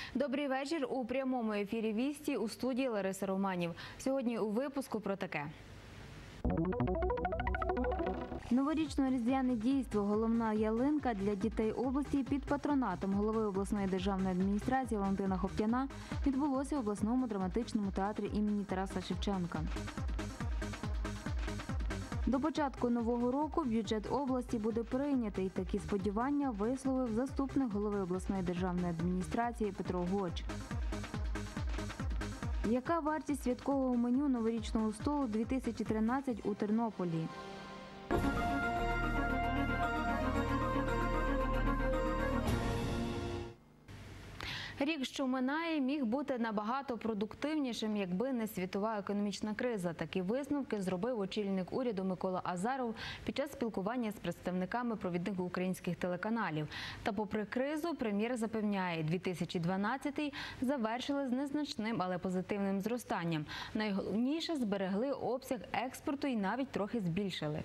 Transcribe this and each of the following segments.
Добрий вечір. У прямому ефірі «Вісті» у студії Лариса Романів. Сьогодні у випуску про таке. Новорічно-різдвяне дійство «Головна ялинка» для дітей області під патронатом голови обласної державної адміністрації Валентина Хоптяна відбулося в обласному драматичному театрі імені Тараса Шевченка. До початку нового року бюджет області буде прийнятий. Такі сподівання висловив заступник голови обласної державної адміністрації Петро Гоч. Яка вартість святкового меню новорічного столу 2013 у Тернополі? Рік, що минає, міг бути набагато продуктивнішим, якби не світова економічна криза. Такі висновки зробив очільник уряду Микола Азаров під час спілкування з представниками провідних українських телеканалів. Та попри кризу, прем'єр запевняє, 2012-й завершили з незначним, але позитивним зростанням. Найголовніше – зберегли обсяг експорту і навіть трохи збільшили.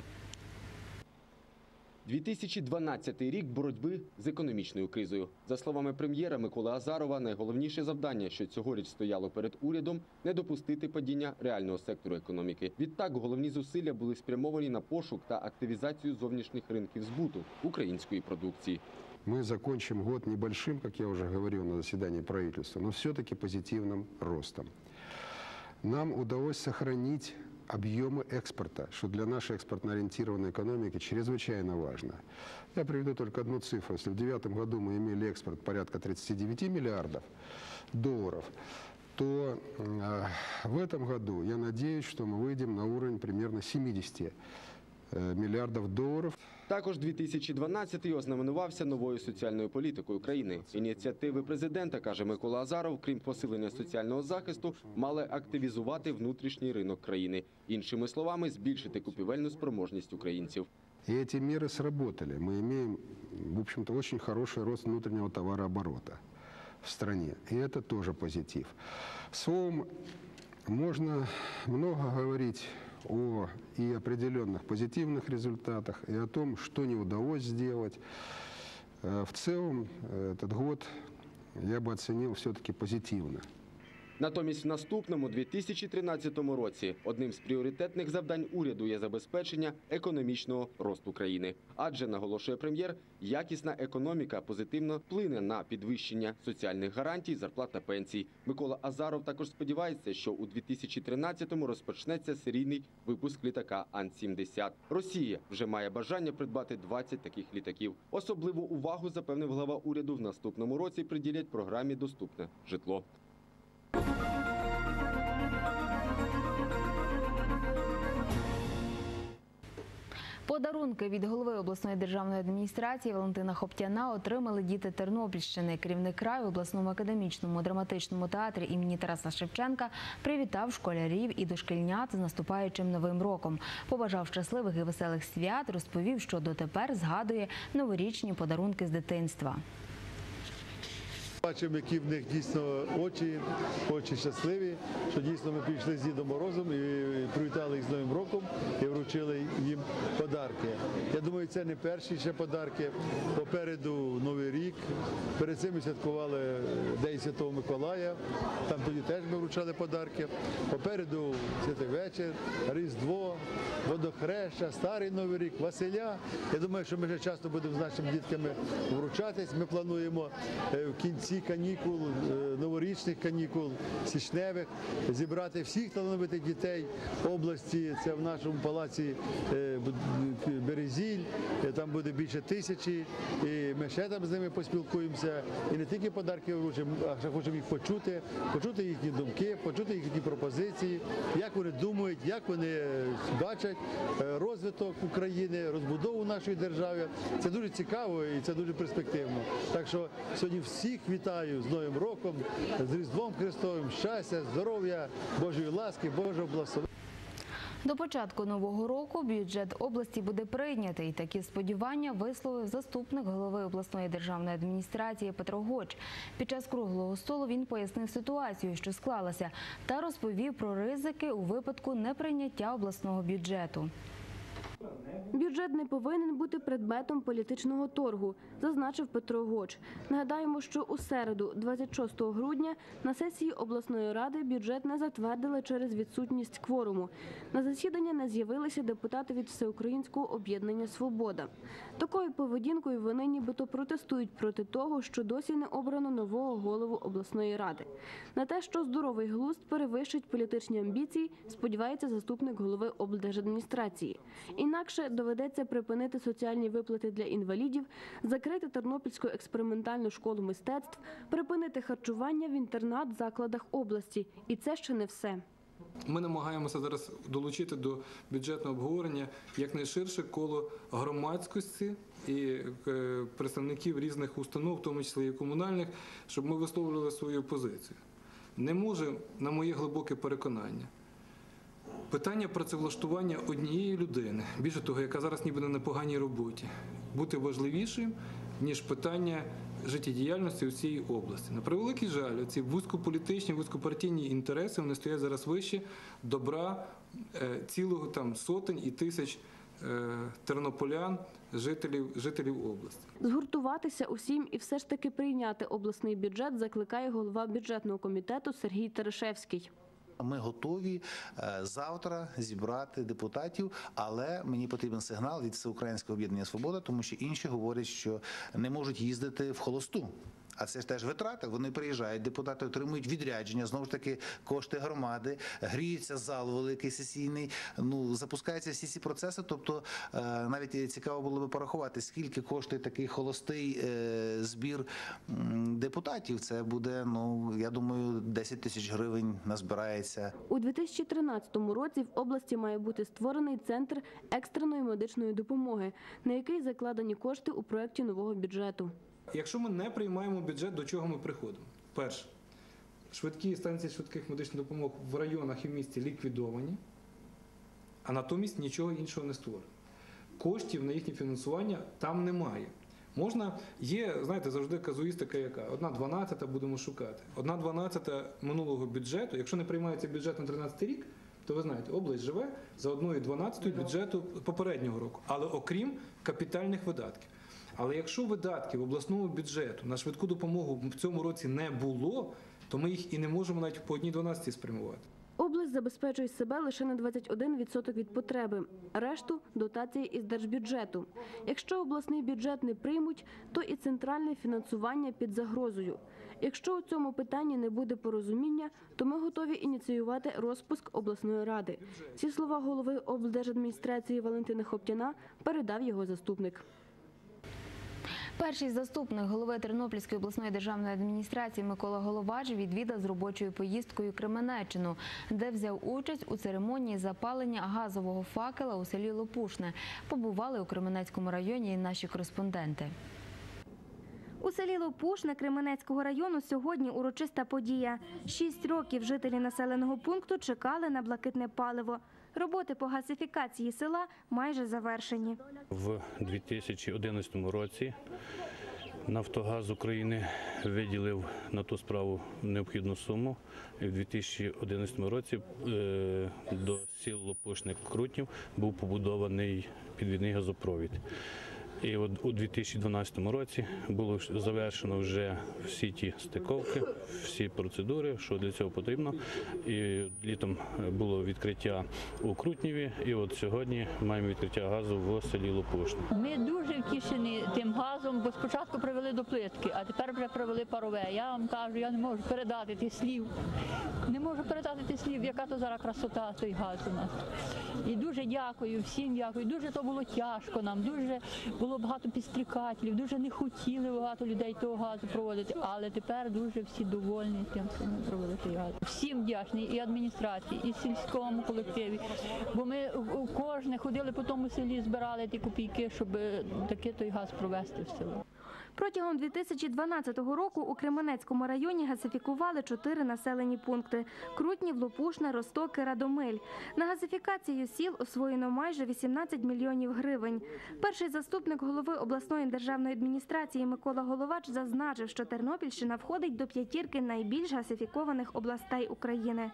2012 рік боротьби з економічною кризою. За словами прем'єра Миколи Азарова, найголовніше завдання, що цьогоріч стояло перед урядом – не допустити падіння реального сектору економіки. Відтак, головні зусилля були спрямовані на пошук та активізацію зовнішніх ринків збуту української продукції. Мы закончим год небольшим, как я уже говорил на заседании правительства, но все-таки позитивным ростом. Нам удалось сохранить объемы экспорта, что для нашей экспортно-ориентированной экономики чрезвычайно важно. Я приведу только одну цифру. Если в 2009 году мы имели экспорт порядка 39 миллиардов долларов, то в этом году я надеюсь, что мы выйдем на уровень примерно 70 мільярдів доларів. Також 2012-й ознаменувався новою соціальною політикою країни. Ініціативи президента, каже Микола Азаров, крім посилення соціального захисту, мали активізувати внутрішній ринок країни. Іншими словами, збільшити купівельну спроможність українців. И эти меры сработали. Мы имеем, в общем-то, очень хороший рост внутреннего товарооборота в стране. И это тоже позитив. Словом, можно много говорить о и определенных позитивных результатах, и о том, что не удалось сделать. В целом, этот год я бы оценил все-таки позитивно. Натомість в наступному, 2013 році, одним з пріоритетних завдань уряду є забезпечення економічного росту країни. Адже, наголошує прем'єр, якісна економіка позитивно вплине на підвищення соціальних гарантій, зарплат та пенсій. Микола Азаров також сподівається, що у 2013-му розпочнеться серійний випуск літака Ан-70. Росія вже має бажання придбати 20 таких літаків. Особливу увагу, запевнив глава уряду, в наступному році приділять програмі «Доступне житло». Подарунки від голови обласної державної адміністрації Валентина Хоптяна отримали діти Тернопільщини. Керівник краю в обласному академічному драматичному театрі імені Тараса Шевченка привітав школярів і дошкільнят з наступаючим Новим роком. Побажав щасливих і веселих свят, розповів, що дотепер згадує новорічні подарунки з дитинства. Бачимо, які в них дійсно очі щасливі, що дійсно ми прийшли з Дідом Морозом і привітали їх з Новим роком і вручили їм подарки. Я думаю, це не перші ще подарки. Попереду Новий рік, перед цим ми святкували День Святого Миколая, там тоді теж ми вручали подарки. Попереду Святий вечір, Різдво, Водохреща, Старий Новий рік, Василя. Я думаю, що ми вже часто будемо з нашими дітками вручатись. Ми плануємо в кінці канікул, новорічних канікул, січневих, зібрати всіх талановитих дітей області. Це в нашому палаці Березіль, там буде більше 1000, і ми ще там з ними поспілкуємося. І не тільки подарки вручимо, а ще хочемо їх почути їхні думки, почути їхні пропозиції, як вони думають, як вони бачать розвиток України, розбудову нашої держави. Це дуже цікаво і це дуже перспективно. Так що сьогодні всіх вітаю з Новим роком, з Різдвом Христовим, щастя, здоров'я, Божої ласки, Божого благословення. До початку нового року бюджет області буде прийнятий. Такі сподівання висловив заступник голови обласної державної адміністрації Петро Гоч. Під час круглого столу він пояснив ситуацію, що склалася, та розповів про ризики у випадку неприйняття обласного бюджету. Бюджет не повинен бути предметом політичного торгу, зазначив Петро Гоч. Нагадаємо, що у середу, 26 грудня, на сесії обласної ради бюджет не затвердили через відсутність кворуму. На засідання не з'явилися депутати від Всеукраїнського об'єднання «Свобода». Такою поведінкою вони нібито протестують проти того, що досі не обрано нового голову обласної ради. На те, що здоровий глузд перевищить політичні амбіції, сподівається заступник голови облдержадміністрації. Інакше доведеться припинити соціальні виплати для інвалідів, закрити Тернопільську експериментальну школу мистецтв, припинити харчування в інтернат-закладах області. І це ще не все. Ми намагаємося зараз долучити до бюджетного обговорення якнайширше коло громадськості і представників різних установ, в тому числі і комунальних, щоб ми висловлювали свою позицію. Не може, на моє глибоке переконання, питання працевлаштування однієї людини, більше того, яка зараз ніби на непоганій роботі, бути важливішим, ніж питання життєдіяльності у цій області. На превеликий жаль, ці вузькополітичні, вузькопартійні інтереси, вони стоять зараз вище добра цілого там сотень і тисяч тернополян, жителів області. Згуртуватися усім і все ж таки прийняти обласний бюджет закликає голова бюджетного комітету Сергій Терешевський. Ми готові завтра зібрати депутатів, але мені потрібен сигнал від Всеукраїнського об'єднання «Свобода», тому що інші говорять, що не можуть їздити в холосту. А це ж теж витрати. Вони приїжджають, депутати отримують відрядження, знову ж таки кошти громади, гріється зал великий сесійний, запускаються всі ці процеси. Тобто навіть цікаво було би порахувати, скільки коштує такий холостий збір депутатів. Це буде, я думаю, 10 тисяч гривень назбирається. У 2013 році в області має бути створений центр екстреної медичної допомоги, на який закладені кошти у проєкті нового бюджету. Якщо ми не приймаємо бюджет, до чого ми приходимо? Перше, швидкі станції швидких медичних допомог в районах і в місті ліквідовані, а натомість нічого іншого не створено. Коштів на їхнє фінансування там немає. Є, знаєте, завжди казуїстика яка? 1/12 будемо шукати. 1/12 минулого бюджету, якщо не приймається бюджет на 2013 рік, то ви знаєте, область живе за 1/12 бюджету попереднього року, але окрім капітальних видатків. Але якщо видатків обласного бюджету на швидку допомогу в цьому році не було, то ми їх і не можемо навіть по 1/12 спрямувати. Область забезпечує себе лише на 21% від потреби, решту – дотації із держбюджету. Якщо обласний бюджет не приймуть, то і центральне фінансування під загрозою. Якщо у цьому питанні не буде порозуміння, то ми готові ініціювати розпуск обласної ради. Ці слова голови облдержадміністрації Валентини Хоптяна передав його заступник. Перший заступник голови Тернопільської обласної державної адміністрації Микола Головач відвідав з робочою поїздкою Кременеччину, де взяв участь у церемонії запалення газового факела у селі Лопушне. Побували у Кременецькому районі і наші кореспонденти. У селі Лопушне Кременецького району сьогодні урочиста подія. 6 років жителі населеного пункту чекали на блакитне паливо. Роботи по газифікації села майже завершені. В 2011 році «Нафтогаз України» виділив на ту справу необхідну суму. І в 2011 році до сіл Лопушне Крутнів був побудований підвідний газопровід. І от у 2012 році було завершено вже всі ті стиковки, всі процедури, що для цього потрібно. І літом було відкриття у Крутніві, і от сьогодні маємо відкриття газу в селі Лопушне. Ми дуже втішені тим газом, бо спочатку привели до плитки, а тепер вже привели парове. Я вам кажу, я не можу передати тих слів. Не можу передати тих слів, яка то зараз красота, той газ у нас. І дуже дякую, всім дякую. Дуже то було тяжко нам, дуже було багато підстрікателів, дуже не хотіли багато людей того газу проводити, але тепер дуже всі довольні тим, що ми провели той газ. Всім вдячні, і адміністрації, і сільському колективі, бо ми кожне ходили по тому селі, збирали ті копійки, щоб таки той газ провести в село. Протягом 2012 року у Кременецькому районі газифікували 4 населені пункти – Крутнів, Лопушне, Розтоки, Радомиль. На газифікацію сіл освоєно майже 18 мільйонів гривень. Перший заступник голови обласної державної адміністрації Микола Головач зазначив, що Тернопільщина входить до 5 найбільш газифікованих областей України.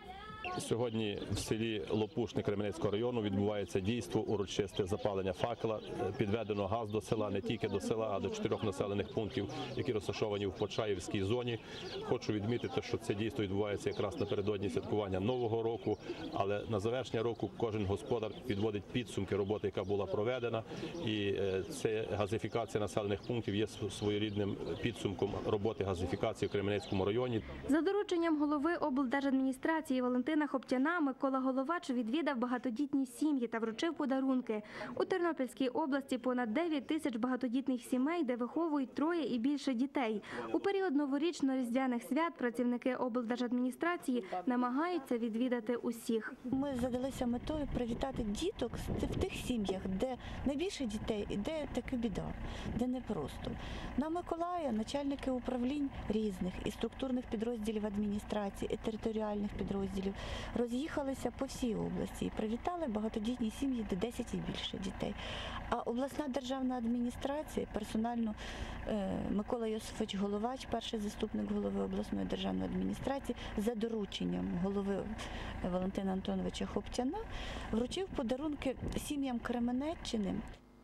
Сьогодні в селі Лопушне Кременецького району відбувається дійство урочисте запалення факела. Підведено газ до села, не тільки до села, а до 4 населених пунктів, які розташовані в Почаївській зоні. Хочу відмітити, що це дійство відбувається якраз напередодні святкування Нового року, але на завершення року кожен господар підводить підсумки роботи, яка була проведена, і це газифікація населених пунктів є своєрідним підсумком роботи газифікації в Кременецькому районі. За дорученням голови облдержадміністрації Валентина Хоптяна, Микола Головач відвідав багатодітні сім'ї та вручив подарунки. У Тернопільській області понад 9 тисяч багатодітних сімей, де виховують 3 і більше дітей. У період новорічно-різдвяних свят працівники облдержадміністрації намагаються відвідати усіх. Ми задалися метою привітати діток в тих сім'ях, де найбільше дітей і де така біда, де непросто. На Миколая начальники управлінь різних і структурних підрозділів адміністрації, і територіальних підрозділів роз'їхалися по всій області і привітали багатодітні сім'ї, де 10 і більше дітей. А обласна державна адміністрація, персонально Микола Йосифович Головач, перший заступник голови обласної державної адміністрації, за дорученням голови Валентина Антоновича Хоптяна, вручив подарунки сім'ям Кременеччини.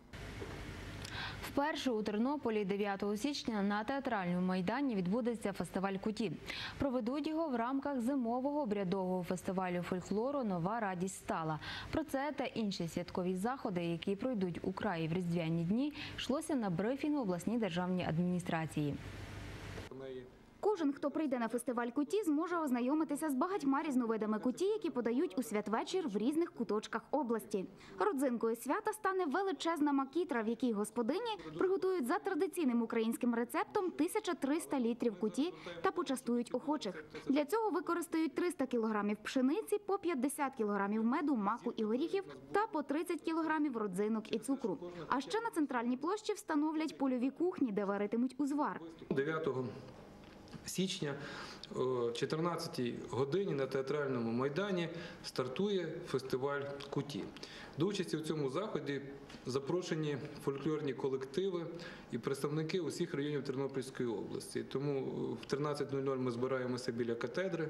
Вперше у Тернополі 9 січня на театральному майдані відбудеться фестиваль куті. Проведуть його в рамках зимового обрядового фестивалю фольклору «Нова радість стала». Про це та інші святкові заходи, які пройдуть у краї в різдвяні дні, йшлося на брифінгу обласній державній адміністрації. Кожен, хто прийде на фестиваль куті, зможе ознайомитися з багатьма різновидами куті, які подають у святвечір в різних куточках області. Родзинкою свята стане величезна макітра, в якій господині приготують за традиційним українським рецептом 1300 літрів куті та почастують охочих. Для цього використають 300 кілограмів пшениці, по 50 кілограмів меду, маку і горіхів та по 30 кілограмів родзинок і цукру. А ще на центральній площі встановлять польові кухні, де варитимуть узвар. 9 січня о 14-й годині на театральному майдані стартує фестиваль куті. До участі у цьому заході запрошені фольклорні колективи і представники усіх районів Тернопільської області. Тому в 13:00 ми збираємося біля катедри.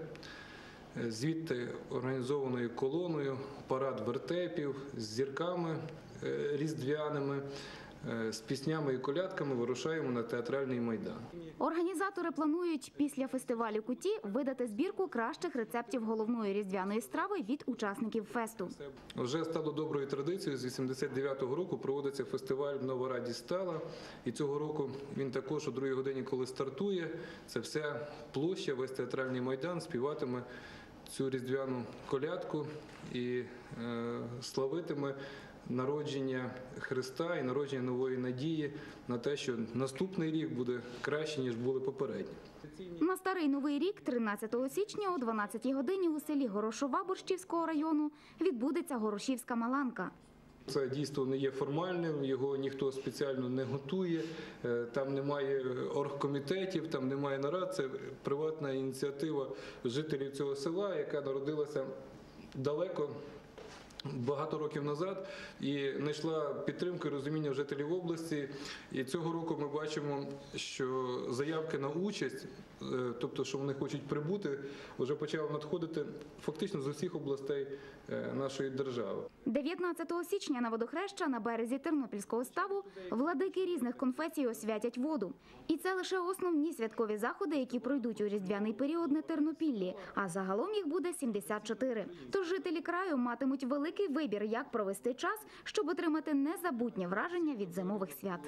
Звідти організованою колоною парад вертепів з зірками різдвяними, з піснями і колядками вирушаємо на театральний майдан. Організатори планують після фестивалю куті видати збірку кращих рецептів головної різдвяної страви від учасників фесту. Вже стало доброю традицією, з 89-го року проводиться фестиваль «Нова радість стала». І цього року він також о 2-й годині, коли стартує, це вся площа, весь театральний майдан співатиме цю різдвяну колядку і славитиме народження Христа і народження нової надії на те, що наступний рік буде краще, ніж були попередні. На Старий Новий рік 13 січня о 12-й годині у селі Горошова Борщівського району відбудеться Горошівська Маланка. Це дійство не є формальним, його ніхто спеціально не готує, там немає оргкомітетів, там немає нарад, це приватна ініціатива жителів цього села, яка народилася далеко, багато років назад, і знайшла підтримку і розуміння жителів області. І цього року ми бачимо, що заявки на участь, тобто, що вони хочуть прибути, вже почали надходити фактично з усіх областей нашої держави. 19 січня на водохреща на березі Тернопільського ставу владики різних конфесій освятять воду. І це лише основні святкові заходи, які пройдуть у різдвяний період на Тернопіллі, а загалом їх буде 74. Тож жителі краю матимуть великий вибір, як провести час, щоб отримати незабутнє враження від зимових свят.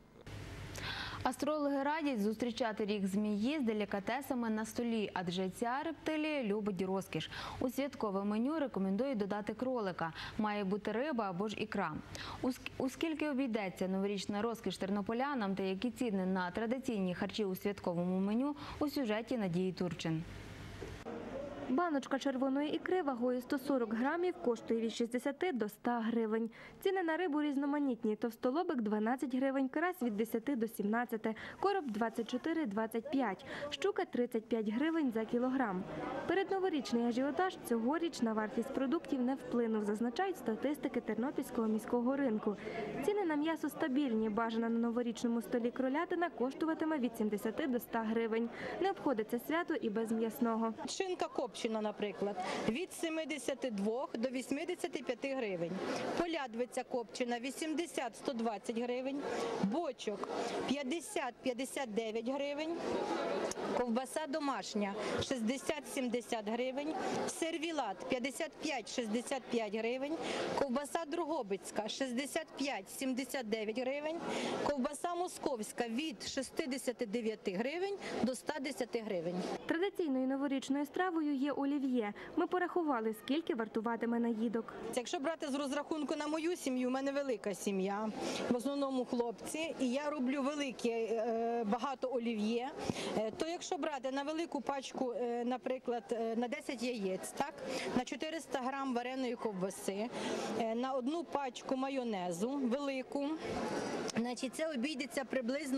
Астрологи радять зустрічати рік змії з делікатесами на столі, адже ця рептилія любить розкіш. У святкове меню рекомендують додати кролика. Має бути риба або ж ікра. У скільки обійдеться новорічна розкіш тернополянам та які ціни на традиційні харчі у святковому меню – у сюжеті Надії Турчин. Баночка червоної ікри вагою 140 грамів коштує від 60 до 100 гривень. Ціни на рибу різноманітні. Товстолобик – 12 гривень, карась – від 10 до 17, короб – 24-25, щука – 35 гривень за кілограм. Передноворічний ажіотаж цьогоріч на вартість продуктів не вплинув, зазначають статистики Тернопільського міського ринку. Ціни на м'ясо стабільні. Бажана на новорічному столі кролятина коштуватиме від 70 до 100 гривень. Не обходиться свято і без м'ясного. Шинка копчена копчена, наприклад, від 72 до 85 гривень. Полядвиця копчена 80-120 гривень, бочок 50-59 гривень, ковбаса домашня 60-70 гривень, сервілат 55-65 гривень, ковбаса дрогобицька 65-79 гривень, ковбаса московська від 69 гривень до 110 гривень. Традиційною новорічною стравою є олів'є. Ми порахували, скільки вартуватиме наїдок. Якщо брати з розрахунку на мою сім'ю, в мене велика сім'я, в основному хлопці, і я роблю багато олів'є, то якщо брати на велику пачку, наприклад, на 10 яєць, так, на 400 грам вареної ковбаси, на одну пачку майонезу велику, значить, це обійдеться приблизно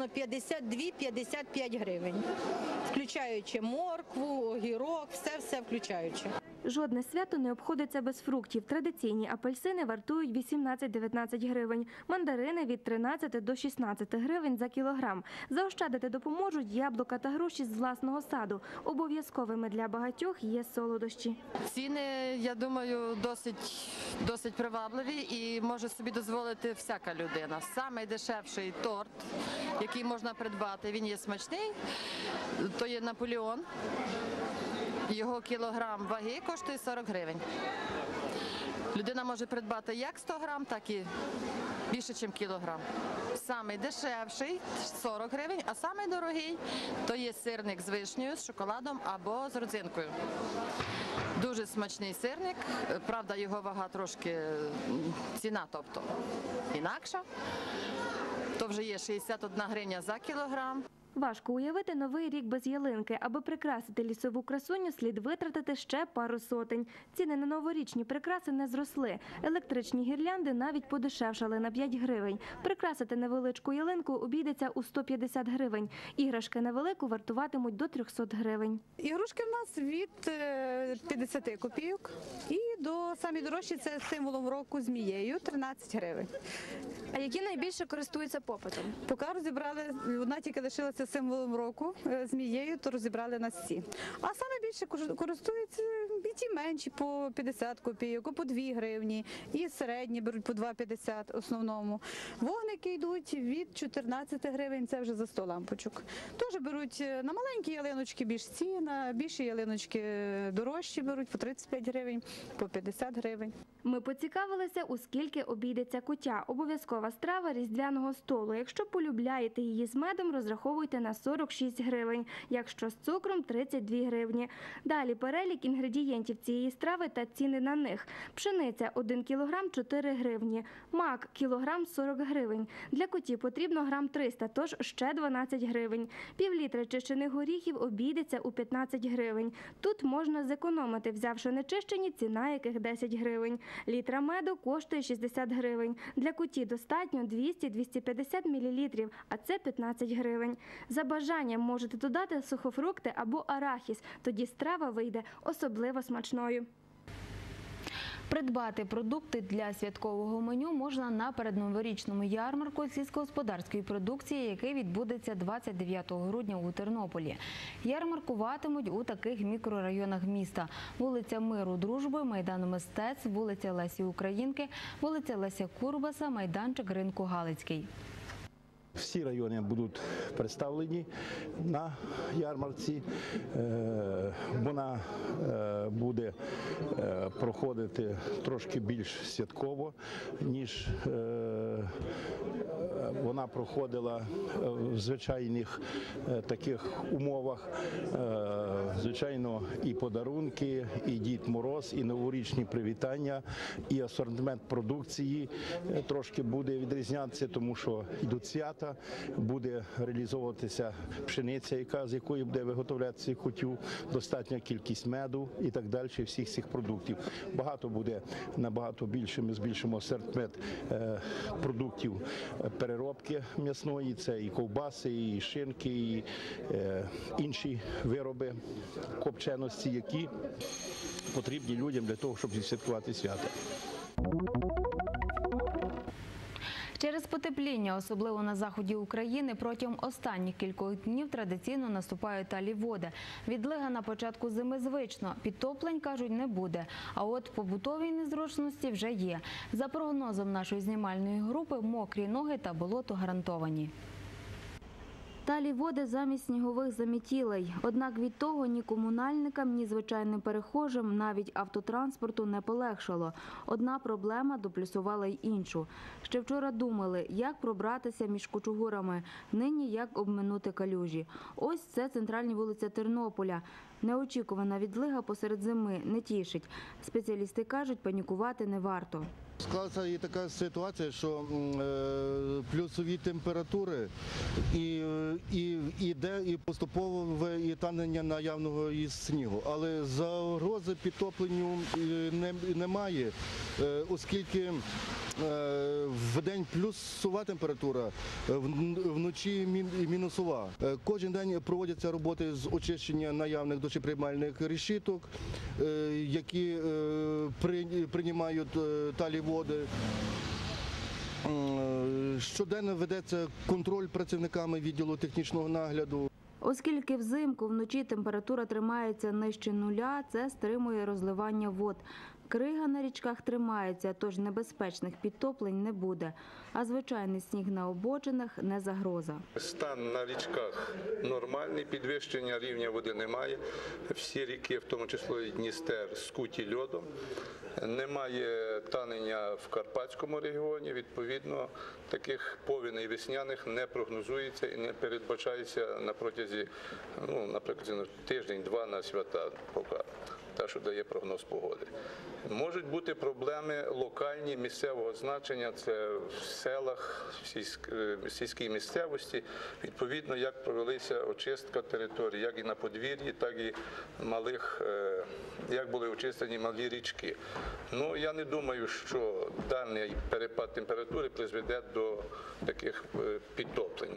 52-55 гривень, включаючи моркву, огірок, все включаючи. Жодне свято не обходиться без фруктів. Традиційні апельсини вартують 18-19 гривень, мандарини – від 13 до 16 гривень за кілограм. Заощадити допоможуть яблука та груші з власного саду. Обов'язковими для багатьох є солодощі. Ціни, я думаю, досить привабливі і може собі дозволити всяка людина. Самий дешевший торт, який можна придбати, він є смачний, то є Наполеон. Його кілограм ваги коштує 40 гривень. Людина може придбати як 100 грам, так і більше, ніж кілограм. Самий дешевший – 40 гривень, а самий дорогий – то є сирник з вишнею, з шоколадом або з родзинкою. Дуже смачний сирник, правда, його вага трошки, ціна, тобто, інакша. То вже є 61 гривня за кілограм. Важко уявити новий рік без ялинки. Аби прикрасити лісову красуню, слід витратити ще пару сотень. Ціни на новорічні прикраси не зросли. Електричні гірлянди навіть подешевшали на 5 гривень. Прикрасити невеличку ялинку обійдеться у 150 гривень. Іграшки на велику вартуватимуть до 300 гривень. Ігрушки в нас від 50 копійок і до самі дорожчі – це символом року змією – 13 гривень. А які найбільше користуються попитом? Поки розібрали, одна тільки лишилася символом року змією, то розібрали на всі. А саме більше користуються і ті менші по 50 копійок, по 2 гривні, і середні беруть по 2,50 основному. Вогники йдуть від 14 гривень, це вже за 100 лампочок. Теж беруть на маленькі ялиночки більш ці, на більші ялиночки дорожчі беруть по 35 гривень, по 50 гривень. Ми поцікавилися, у скільки обійдеться куття. Обов'язкова страва різдвяного столу. Якщо полюбляєте її з медом, розраховуйте на 46 гривень. Якщо з цукром – 32 гривні. Далі перелік інгредієнтів цієї страви та ціни на них. Пшениця – 1 кілограм – 4 гривні. Мак – кілограм – 40 гривень. Для куті потрібно грам 300, тож ще 12 гривень. Півлітра чищених горіхів обійдеться у 15 гривень. Тут можна зекономити, взявши нечищені, ціна яких 10 гривень. Літра меду коштує 60 гривень. Для куті достатньо 200-250 мл, а це 15 гривень. За бажанням можете додати сухофрукти або арахіс, тоді страва вийде особливо смачною. Придбати продукти для святкового меню можна на передноворічному ярмарку сільськогосподарської продукції, який відбудеться 29 грудня у Тернополі. Ярмаркуватимуть у таких мікрорайонах міста: вулиця Миру, Дружби, Майдан Мистецтв, вулиця Лесі Українки, вулиця Леся Курбаса, майданчик ринку Галицький. Всі райони будуть представлені на ярмарці. Вона буде проходити трошки більш святково, ніж вона проходила в звичайних таких умовах. Звичайно, і подарунки, і Дід Мороз, і новорічні привітання, і асортимент продукції трошки буде відрізнятися, тому що йдуть свята. Буде реалізовуватися пшениця, з якої буде виготовлятися кутю, достатня кількість меду і так далі, всіх цих продуктів. Багато буде, набагато більше, ми збільшимо асортимент продуктів переробки м'ясної, це і ковбаси, і шинки, і інші вироби копченості, які потрібні людям для того, щоб відсвяткувати свято. Через потепління, особливо на заході України, протягом останніх кількох днів традиційно наступають талі води. Відлига на початку зими звично. Підтоплень, кажуть, не буде. А от побутові незручності вже є. За прогнозом нашої знімальної групи, мокрі ноги та болото гарантовані. Талі води замість снігових замітілей. Однак від того ні комунальникам, ні звичайним перехожим, навіть автотранспорту не полегшало. Одна проблема доплюсувала й іншу. Ще вчора думали, як пробратися між кучугурами, нині як обминути калюжі. Ось це центральна вулиця Тернополя. Неочікувана відлига посеред зими не тішить. Спеціалісти кажуть, панікувати не варто. Склалася і така ситуація, що плюсові температури і поступово і танення наявного із снігу. Але загрози підтопленню немає, оскільки вдень плюсова температура, вночі мінусова. Кожен день проводяться роботи з очищення наявних дощоприймальних решіток, які приймають талі води. Щоденно ведеться контроль працівниками відділу технічного нагляду. Оскільки взимку вночі температура тримається нижче нуля, це стримує розливання вод. Крига на річках тримається, тож небезпечних підтоплень не буде. А звичайний сніг на обочинах – не загроза. Стан на річках нормальний, підвищення рівня води немає. Всі ріки, в тому числі Дністер, скуті льодом. Немає танення в Карпатському регіоні, відповідно, таких повеней весняних не прогнозується і не передбачається на протязі, наприклад, тиждень-два на свята поки. Те, що дає прогноз погоди. Можуть бути проблеми локальні, місцевого значення, це в селах, в сільській місцевості. Відповідно, як провелися очистка території, як і на подвір'ї, так і як були очистені малі річки. Я не думаю, що даний перепад температури призведе до таких підтоплень.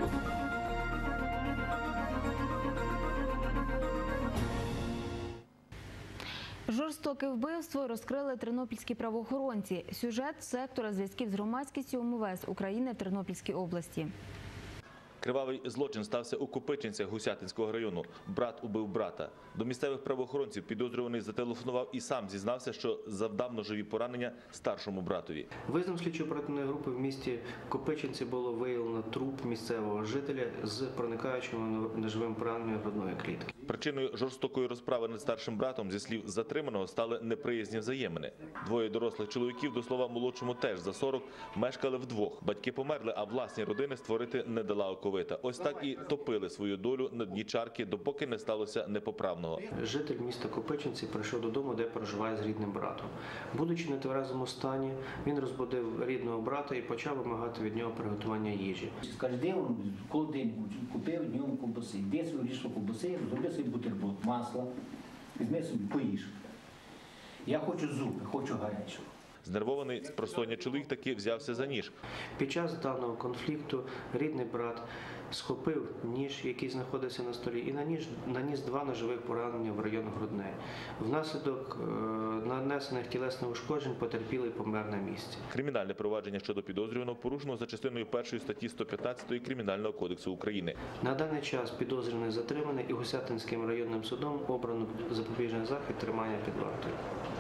Жорстоке вбивство розкрили тернопільські правоохоронці. Сюжет сектора зв'язків з громадськістю МВС України в Тернопільській області. Кривавий злочин стався у Копичинцях Гусятинського району. Брат убив брата. До місцевих правоохоронців підозрюваний зателефонував і сам зізнався, що завдав ножові поранення старшому братові. Виїздом слідчо-оперативної групи в місті Копичинці було виявлено труп місцевого жителя з проникаючим ножовим пораненням грудної клітки. Причиною жорстокої розправи над старшим братом, зі слів затриманого, стали неприязні взаємини. Двоє дорослих чоловіків, до слова, молодшому теж за 40, мешкали вдвох. Батьки померли, а власні родини створити не дала оковита. Ось так і топили свою долю на дні чарки, допоки не сталося непоправного. Житель міста Копичинці прийшов додому, де проживає з рідним братом. Будучи в нетверезому стані, він розбудив рідного брата і почав вимагати від нього приготування їжі. Скаже, де він холодильник купив днем ковбаси, де свою річну ковбаси, зроби собі бутерброд, масло, візьми собі, поїж. Я хочу зупи, хочу гарячого. Знервований спросоння чоловік таки взявся за ніж. Під час даного конфлікту рідний брат схопив ніж, який знаходився на столі, і наніс 2 ножових поранення в район грудної. Внаслідок нанесених тілесних ушкоджень потерпілий помер на місці. Кримінальне провадження щодо підозрюваного порушено за частиною 1 статті 115 Кримінального кодексу України. На даний час підозрюваний затриманий і Гусятинським районним судом обрано запобіжний захід тримання під вартою.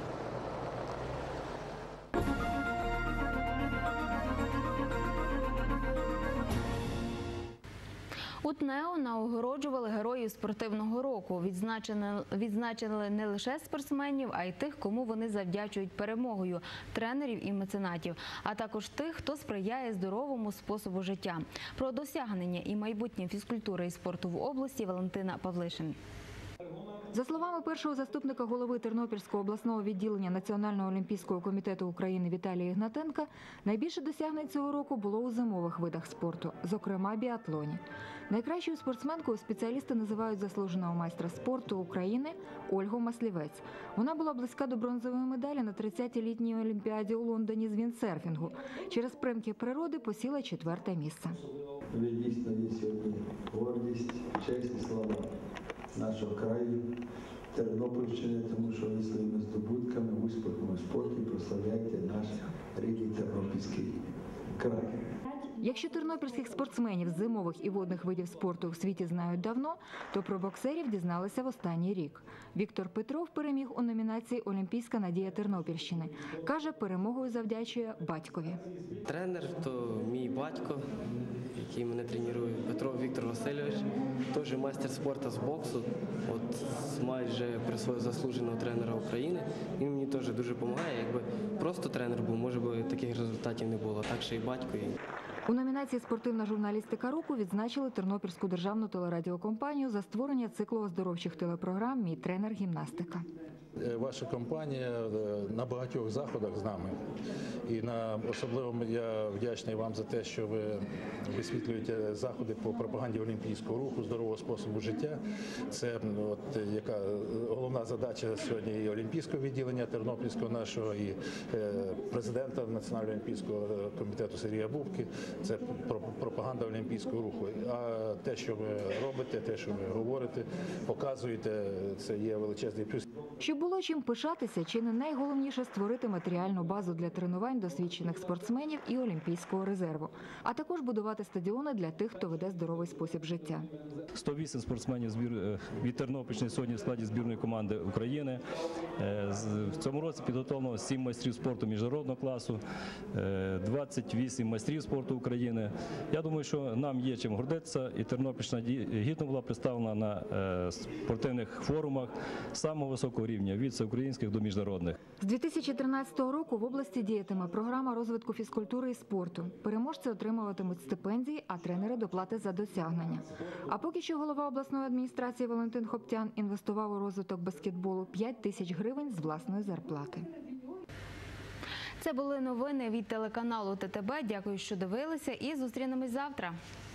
У ТНЕО нагороджували героїв спортивного року. Відзначили не лише спортсменів, а й тих, кому вони завдячують перемогою – тренерів і меценатів, а також тих, хто сприяє здоровому способу життя. Про досягнення і майбутнє фізкультури і спорту в області Валентина Павлишин. За словами першого заступника голови Тернопільського обласного відділення Національного олімпійського комітету України Віталія Ігнатенка, найбільше досягнень цього року було у зимових видах спорту, зокрема біатлоні. Найкращою спортсменкою спеціалісти називають заслуженого майстра спорту України Ольгу Маслівець. Вона була близька до бронзової медалі на 30-й літній олімпіаді у Лондоні з віндсерфінгу. Через примхи природи посіла 4-те місце. Ви дійсно є сьогодні гордість, честь і слава нашого краю, Тернопільщини, тому що ви своїми здобутками, успіхами в спорті прославляєте наш рідний Тернопільський край. Якщо тернопільських спортсменів з зимових і водних видів спорту в світі знають давно, то про боксерів дізналися в останній рік. Віктор Петров переміг у номінації «Олімпійська надія Тернопільщини». Каже, перемогою завдячує батькові. Тренер – то мій батько, який мене тренує, Петров Віктор Васильович, теж майстер спорту з боксу, майже присвоїв заслуженого тренера України. Він мені теж дуже допомагає. Якби просто тренер був, може би таких результатів не було, так що і батько. У номінації «Спортивна журналістика року» відзначили Тернопільську державну телерадіокомпанію за створення циклу оздоровчих телепрограм «Мій тренер гімнастика». Ваша компанія на багатьох заходах з нами. І особливо я вдячний вам за те, що ви висвітлюєте заходи по пропаганді олімпійського руху, здорового способу життя. Це яка головна задача сьогодні і олімпійського відділення Тернопільського нашого, і президента Національного олімпійського комітету Сергія Бубки. Це пропаганда олімпійського руху. А те, що ви робите, те, що ви говорите, показуєте, це є величезний плюс. Щоб було чим пишатися, чи не найголовніше створити матеріальну базу для тренувань досвідчених спортсменів і Олімпійського резерву, а також будувати стадіони для тих, хто веде здоровий спосіб життя. 108 спортсменів від Тернопільщини сьогодні в складі збірної команди України. В цьому році підготовлено 7 майстрів спорту міжнародного класу, 28 майстрів спорту України. Я думаю, що нам є чим гордитися, і Тернопільщина гідно була представлена на спортивних форумах самого високого рівня, від всеукраїнських до міжнародних. З 2013 року в області діятиме програма розвитку фізкультури і спорту. Переможці отримуватимуть стипендії, а тренери – доплати за досягнення. А поки що голова обласної адміністрації Валентин Хоптян інвестував у розвиток баскетболу 5 тисяч гривень з власної зарплати. Це були новини від телеканалу ТТБ. Дякую, що дивилися, і зустрінемось завтра.